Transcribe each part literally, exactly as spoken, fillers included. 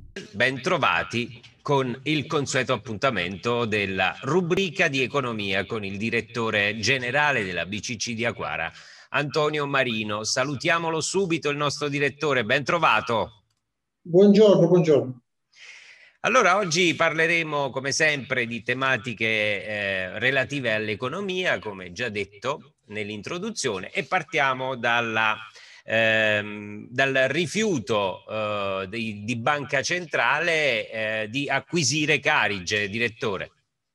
Bentrovati con il consueto appuntamento della rubrica di economia con il direttore generale della B C C di Acquara, Antonio Marino. Salutiamolo subito il nostro direttore, ben trovato. Buongiorno, buongiorno. Allora, oggi parleremo come sempre di tematiche eh, relative all'economia, come già detto nell'introduzione, e partiamo dalla, ehm, dal rifiuto eh, di, di Banca Centrale eh, di acquisire Carige, direttore.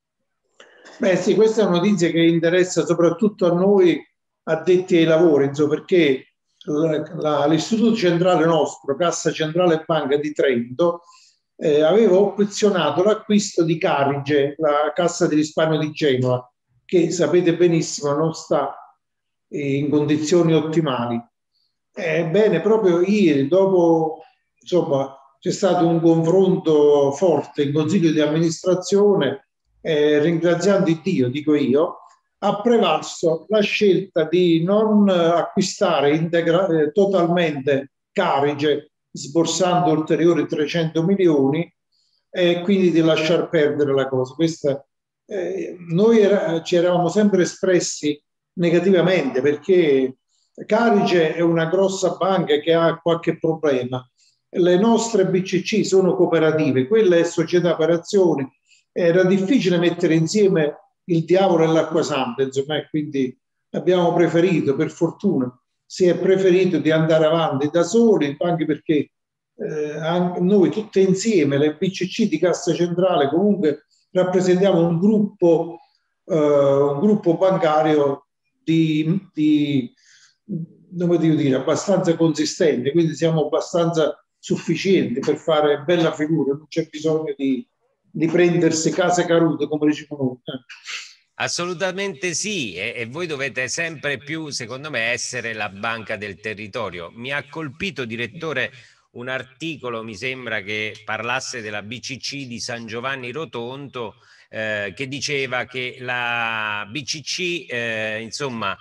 Beh sì, questa è una notizia che interessa soprattutto a noi addetti ai lavori, insomma, perché l'Istituto Centrale nostro, Cassa Centrale Banca di Trento, eh, aveva opzionato l'acquisto di Carige, la Cassa di risparmio di Genova, che sapete benissimo non sta in condizioni ottimali. Ebbene, proprio ieri, dopo, insomma, c'è stato un confronto forte in Consiglio di amministrazione, eh, ringraziando Dio, dico io, ha prevalso la scelta di non acquistare integra- eh, totalmente Carige, sborsando ulteriori trecento milioni, e quindi di lasciar perdere la cosa. Questa, eh, noi era, ci eravamo sempre espressi negativamente perché Carige è una grossa banca che ha qualche problema. Le nostre B C C sono cooperative, quella è società per azioni. Era difficile mettere insieme il diavolo e l'acqua santa, insomma, e quindi abbiamo preferito, per fortuna, si è preferito di andare avanti da soli, anche perché eh, anche noi tutte insieme, le B C C di Cassa Centrale, comunque rappresentiamo un gruppo, eh, un gruppo bancario di, di come devo dire, abbastanza consistente, quindi siamo abbastanza sufficienti per fare bella figura, non c'è bisogno di, di prendersi case cadute, come diciamo noi. Assolutamente sì, e, e voi dovete sempre più, secondo me, essere la banca del territorio. Mi ha colpito, direttore, un articolo, mi sembra che parlasse della B C C di San Giovanni Rotondo, eh, che diceva che la B C C, eh, insomma,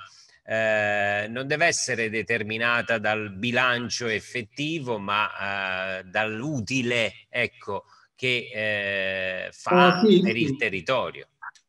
eh, non deve essere determinata dal bilancio effettivo, ma eh, dall'utile, ecco, che eh, Ah, fa sì, per il sì. territorio.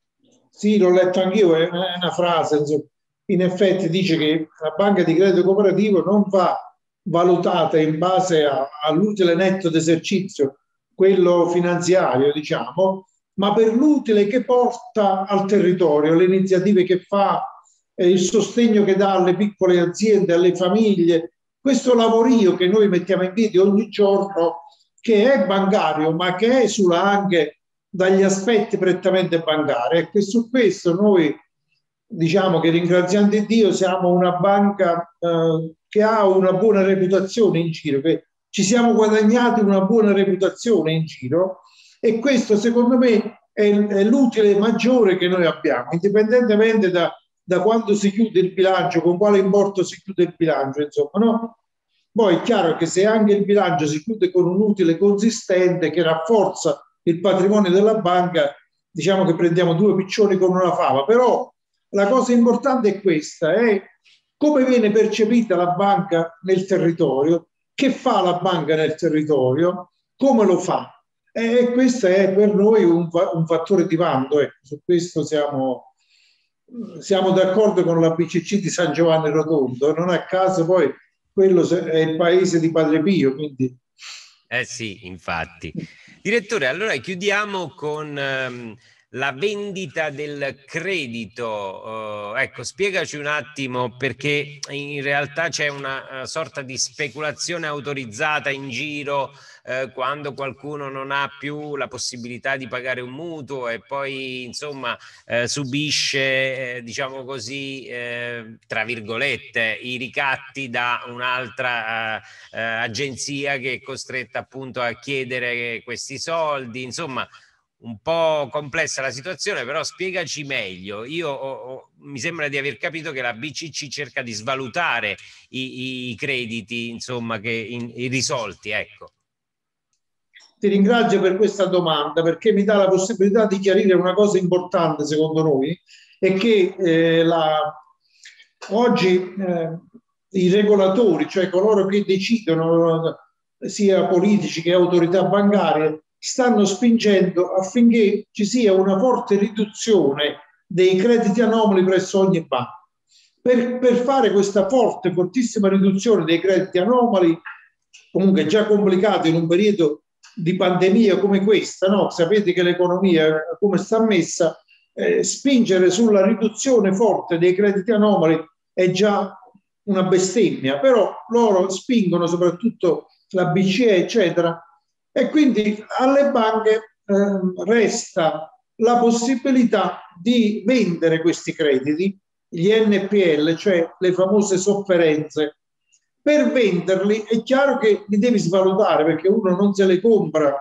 Sì, l'ho letto anch'io, è una, è una frase, insomma. In effetti dice che la banca di credito cooperativo non va valutata in base a- all'utile netto d'esercizio, quello finanziario, diciamo, ma per l'utile che porta al territorio, le iniziative che fa, eh, il sostegno che dà alle piccole aziende, alle famiglie, questo lavorio che noi mettiamo in piedi ogni giorno, che è bancario, ma che esula anche dagli aspetti prettamente bancari. E su questo noi diciamo che, ringraziando Dio, siamo una banca eh, che ha una buona reputazione in giro, che ci siamo guadagnati una buona reputazione in giro, e questo secondo me è, è l'utile maggiore che noi abbiamo, indipendentemente da, da quando si chiude il bilancio, con quale importo si chiude il bilancio, insomma, no? Poi è chiaro che se anche il bilancio si chiude con un utile consistente che rafforza il patrimonio della banca, diciamo che prendiamo due piccioni con una fava. Però la cosa importante è questa, è come viene percepita la banca nel territorio, che fa la banca nel territorio, come lo fa. E questo è per noi un, un fattore di vanto. Ecco, su questo siamo, siamo d'accordo con la B C C di San Giovanni Rotondo. Non a caso poi quello è il paese di Padre Pio, quindi... Eh sì, infatti. Direttore, allora chiudiamo con ehm, la vendita del credito. Eh, ecco, spiegaci un attimo, perché in realtà c'è una, eh, sorta di speculazione autorizzata in giro eh, quando qualcuno non ha più la possibilità di pagare un mutuo e poi, insomma, eh, subisce, eh, diciamo così, eh, tra virgolette, i ricatti da un'altra eh, eh, agenzia che è costretta appunto a chiedere questi soldi. Insomma, un po' complessa la situazione, però spiegaci meglio. Io ho, ho, mi sembra di aver capito che la B C C cerca di svalutare i, i crediti, insomma, che in, irrisolti, ecco. Ti ringrazio per questa domanda, perché mi dà la possibilità di chiarire una cosa importante secondo noi, è che eh, la, oggi eh, i regolatori, cioè coloro che decidono sia politici che autorità bancarie, stanno spingendo affinché ci sia una forte riduzione dei crediti anomali presso ogni banca. Per, per fare questa forte, fortissima riduzione dei crediti anomali, comunque già complicato in un periodo di pandemia come questa, no? Sapete che l'economia come sta messa, eh, spingere sulla riduzione forte dei crediti anomali è già una bestemmia, però loro spingono, soprattutto la B C E, eccetera, e quindi alle banche eh, resta la possibilità di vendere questi crediti, gli N P L, cioè le famose sofferenze. Per venderli è chiaro che li devi svalutare, perché uno non se le compra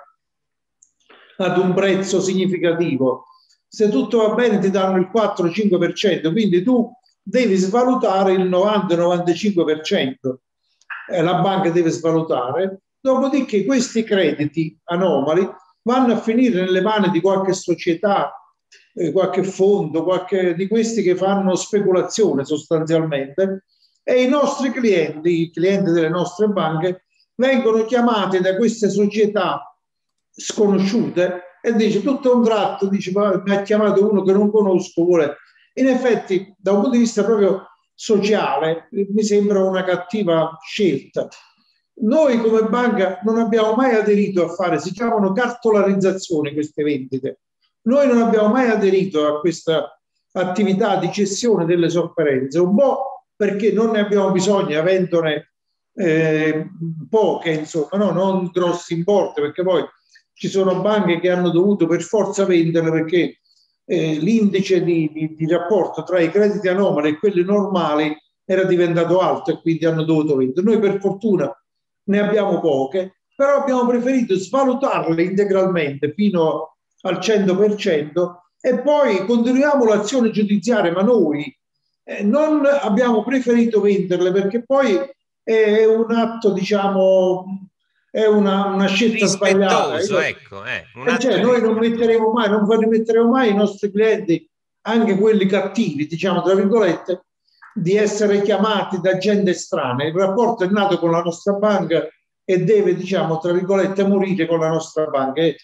ad un prezzo significativo. Se tutto va bene ti danno il quattro cinque per cento, quindi tu devi svalutare il novanta novantacinque per cento. Eh, la banca deve svalutare, dopodiché questi crediti anomali vanno a finire nelle mani di qualche società, eh, qualche fondo, qualche di questi che fanno speculazione sostanzialmente, e i nostri clienti, i clienti delle nostre banche, vengono chiamati da queste società sconosciute e dice tutto a un tratto, dice mi ha chiamato uno che non conosco, vuole. In effetti da un punto di vista proprio sociale mi sembra una cattiva scelta. Noi come banca non abbiamo mai aderito a fare, si chiamano cartolarizzazioni queste vendite, noi non abbiamo mai aderito a questa attività di cessione delle sofferenze, un po' perché non ne abbiamo bisogno, avendone eh, poche, insomma, no? Non grossi importi, perché poi ci sono banche che hanno dovuto per forza venderle perché eh, l'indice di, di, di rapporto tra i crediti anomali e quelli normali era diventato alto e quindi hanno dovuto vendere. Noi per fortuna ne abbiamo poche, però abbiamo preferito svalutarle integralmente fino al cento per cento e poi continuiamo l'azione giudiziaria, ma noi eh, non abbiamo preferito venderle perché poi è un atto, diciamo, è una, una scelta sbagliata. Io, ecco, eh, un atto cioè, noi non metteremo mai, non permetteremo mai ai nostri clienti, anche quelli cattivi, diciamo tra virgolette, di essere chiamati da gente estranea. Il rapporto è nato con la nostra banca e deve, diciamo, tra virgolette, morire con la nostra banca. È,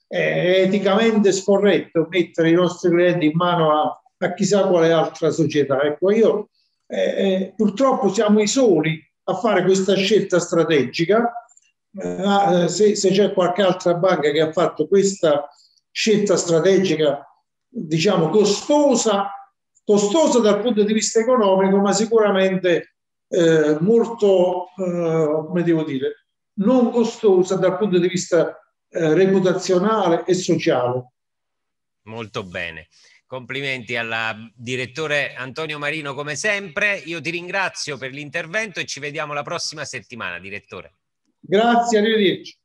è eticamente scorretto mettere i nostri clienti in mano a, a chissà quale altra società. Ecco, io eh, purtroppo siamo i soli a fare questa scelta strategica. Eh, se, se c'è qualche altra banca che ha fatto questa scelta strategica, diciamo, costosa, costosa dal punto di vista economico, ma sicuramente eh, molto, eh, come devo dire, non costosa dal punto di vista eh, reputazionale e sociale. Molto bene. Complimenti al direttore Antonio Marino come sempre. Io ti ringrazio per l'intervento e ci vediamo la prossima settimana, direttore. Grazie, arrivederci.